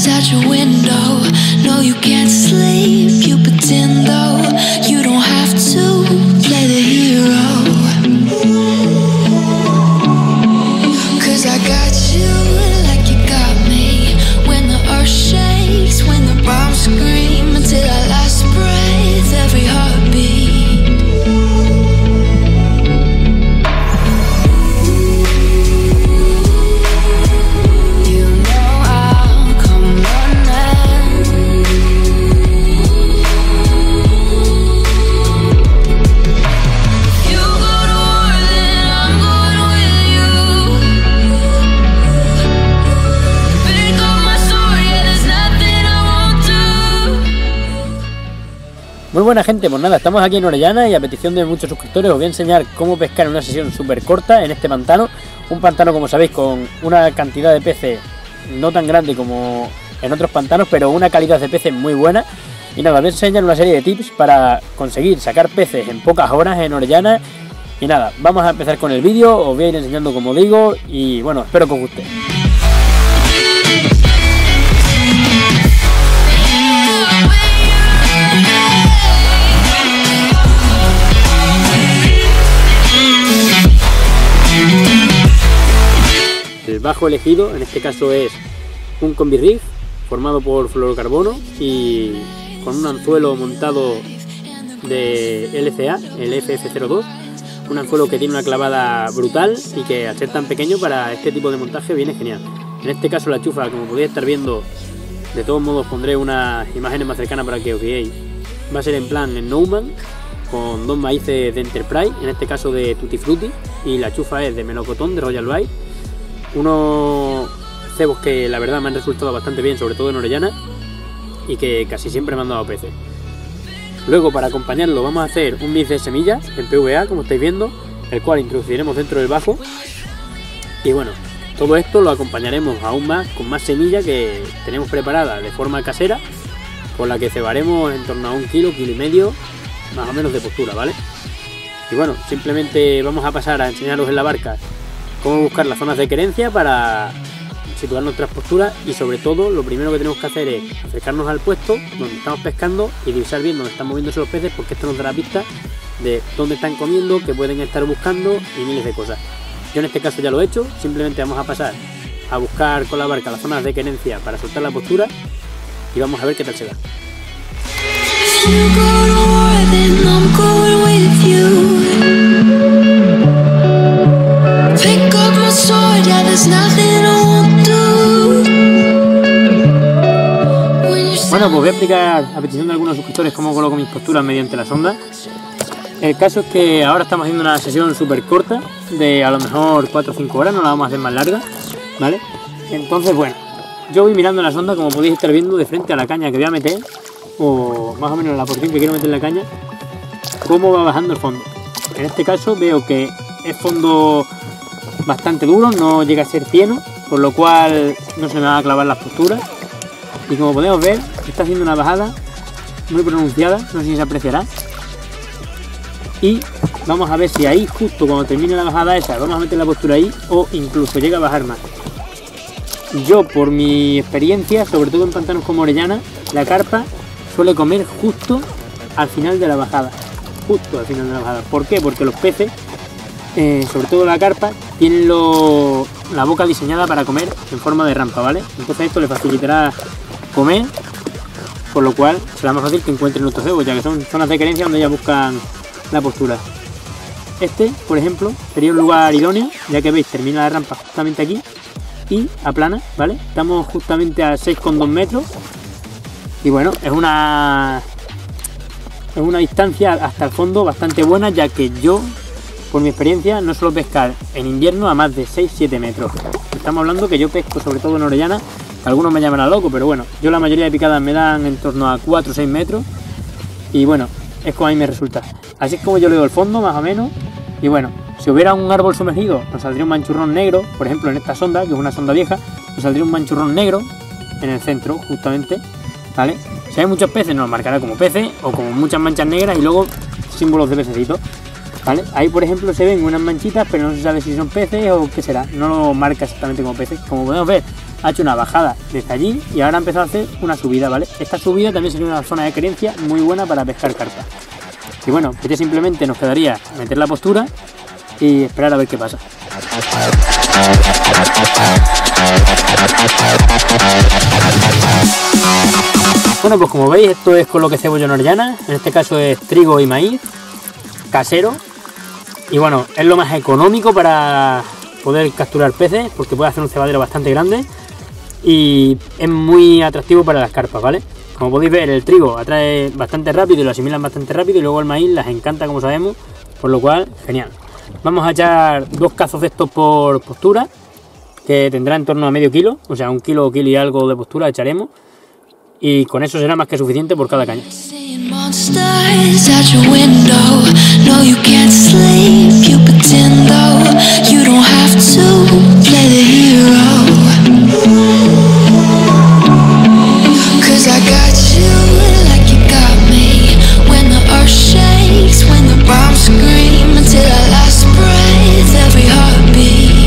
out your window. No, you can't sleep, you pretend though. You don't have to play the hero. 'Cause I got you like you got me. When the earth shakes, when the bombs scream, until our last breath, every heartbeat. Muy buena gente, pues nada, estamos aquí en Orellana y a petición de muchos suscriptores os voy a enseñar cómo pescar en una sesión súper corta en este pantano. Un pantano, como sabéis, con una cantidad de peces no tan grande como en otros pantanos, pero una calidad de peces muy buena. Y nada, os voy a enseñar una serie de tips para conseguir sacar peces en pocas horas en Orellana. Y nada, vamos a empezar con el vídeo, os voy a ir enseñando como digo y bueno, espero que os guste. El bajo elegido en este caso es un combi rig formado por fluorocarbono y con un anzuelo montado de LCA, el FF02, un anzuelo que tiene una clavada brutal y que al ser tan pequeño para este tipo de montaje viene genial. En este caso la chufa, como podéis estar viendo, de todos modos pondré unas imágenes más cercanas para que os veáis, va a ser en plan en Neumann con dos maíces de Enterprise, en este caso de Tutti Frutti, y la chufa es de melocotón de Royal Bite. Unos cebos que la verdad me han resultado bastante bien, sobre todo en Orellana, y que casi siempre me han dado peces. Luego, para acompañarlo, vamos a hacer un mix de semillas en PVA, como estáis viendo, el cual introduciremos dentro del bajo. Y bueno, todo esto lo acompañaremos aún más con más semilla que tenemos preparada de forma casera, con la que cebaremos en torno a 1 kilo, kilo y medio, más o menos de postura, ¿vale? Y bueno, simplemente vamos a pasar a enseñaros en la barca cómo buscar las zonas de querencia para situar nuestras posturas, y sobre todo lo primero que tenemos que hacer es acercarnos al puesto donde estamos pescando y divisar bien dónde están moviéndose los peces, porque esto nos dará pista de dónde están comiendo, qué pueden estar buscando y miles de cosas. Yo en este caso ya lo he hecho, simplemente vamos a pasar a buscar con la barca las zonas de querencia para soltar la postura y vamos a ver qué tal se da. Bueno, pues voy a explicar a petición de algunos suscriptores cómo coloco mis posturas mediante la sonda. El caso es que ahora estamos haciendo una sesión súper corta, de a lo mejor 4 o 5 horas, no la vamos a hacer más larga, ¿vale? Entonces, bueno, yo voy mirando la sonda, como podéis estar viendo, de frente a la caña que voy a meter, o más o menos la porción que quiero meter en la caña, cómo va bajando el fondo. En este caso veo que es fondo bastante duro, no llega a ser cieno, por lo cual no se me van a clavar las posturas. Y como podemos ver, está haciendo una bajada muy pronunciada, no sé si se apreciará. Y vamos a ver si ahí, justo cuando termine la bajada esa, vamos a meter la postura ahí o incluso llega a bajar más. Yo, por mi experiencia, sobre todo en pantanos como Orellana, la carpa suele comer justo al final de la bajada. Justo al final de la bajada. ¿Por qué? Porque los peces, sobre todo la carpa, tienen la boca diseñada para comer en forma de rampa, ¿vale? Entonces esto le facilitará comer, por lo cual será más fácil que encuentren nuestros cebos, ya que son zonas de querencia donde ellas buscan la postura. Este, por ejemplo, sería un lugar idóneo, ya que veis, termina la rampa justamente aquí y aplana, ¿vale? Estamos justamente a 6,2 metros y bueno, es una distancia hasta el fondo bastante buena, ya que yo, por mi experiencia, no suelo pescar en invierno a más de 6-7 metros. Estamos hablando que yo pesco sobre todo en Orellana, algunos me llamarán loco, pero bueno, yo la mayoría de picadas me dan en torno a 4 o 6 metros y bueno, es como a mí me resulta. Así es como yo leo el fondo, más o menos. Y bueno, si hubiera un árbol sumergido, nos saldría un manchurrón negro, por ejemplo en esta sonda, que es una sonda vieja, nos saldría un manchurrón negro en el centro, justamente, ¿vale? Si hay muchos peces, nos marcará como peces o como muchas manchas negras y luego símbolos de pececitos, ¿vale? Ahí, por ejemplo, se ven unas manchitas, pero no se sabe si son peces o qué será, no lo marca exactamente como peces. Como podemos ver, ha hecho una bajada desde allí y ahora ha empezado a hacer una subida, ¿vale? Esta subida también sería una zona de creencia muy buena para pescar carpa. Y bueno, pues ya simplemente nos quedaría meter la postura y esperar a ver qué pasa. Bueno, pues como veis, esto es con lo que cebo yo en Orellana. En este caso es trigo y maíz casero. Y bueno, es lo más económico para poder capturar peces, porque puede hacer un cebadero bastante grande y es muy atractivo para las carpas, ¿vale? Como podéis ver, el trigo atrae bastante rápido y lo asimilan bastante rápido, y luego el maíz las encanta, como sabemos, por lo cual, genial. Vamos a echar 2 cazos de estos por postura, que tendrá en torno a medio kilo, o sea, 1 kilo y algo de postura echaremos, y con eso será más que suficiente por cada caña. Monsters out your window. No, you can't sleep. You pretend though you don't have to play the hero. 'Cause I got you like you got me. When the earth shakes, when the bombs scream, until our last breath, every heartbeat.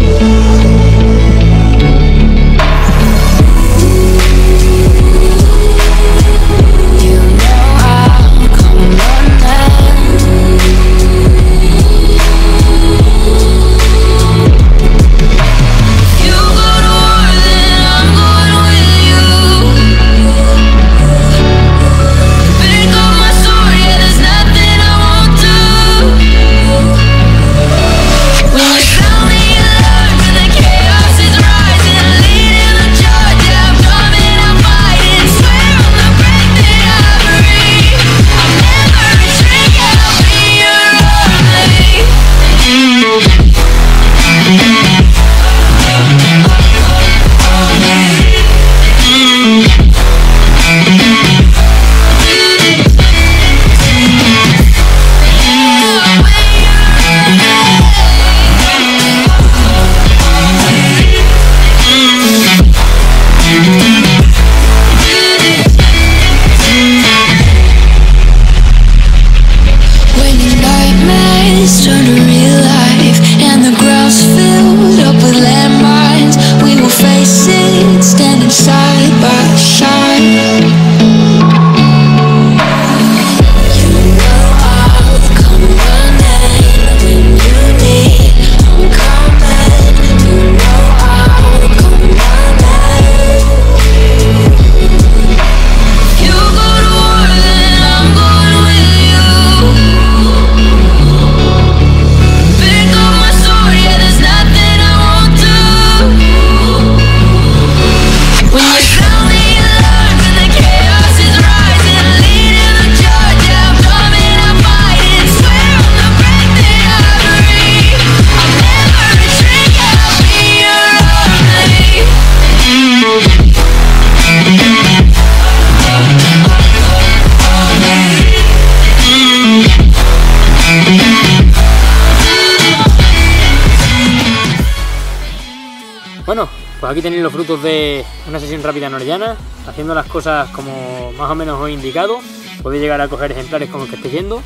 Bueno, pues aquí tenéis los frutos de una sesión rápida en Orellana, haciendo las cosas como más o menos os he indicado. Podéis llegar a coger ejemplares como el que estéis yendo.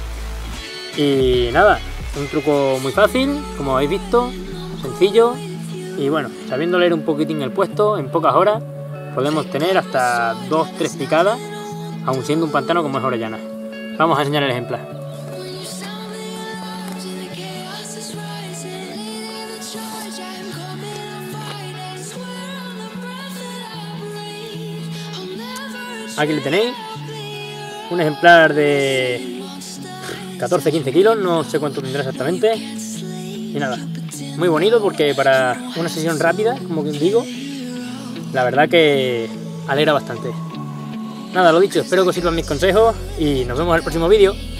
Y nada, un truco muy fácil, como habéis visto, sencillo. Y bueno, sabiendo leer un poquitín el puesto, en pocas horas podemos tener hasta 2-3 picadas, aun siendo un pantano como es Orellana. Vamos a enseñar el ejemplar. Aquí le tenéis, un ejemplar de 14-15 kilos, no sé cuánto tendrá exactamente. Y nada, muy bonito porque para una sesión rápida, como bien digo, la verdad que alegra bastante. Nada, lo dicho, espero que os sirvan mis consejos y nos vemos en el próximo vídeo.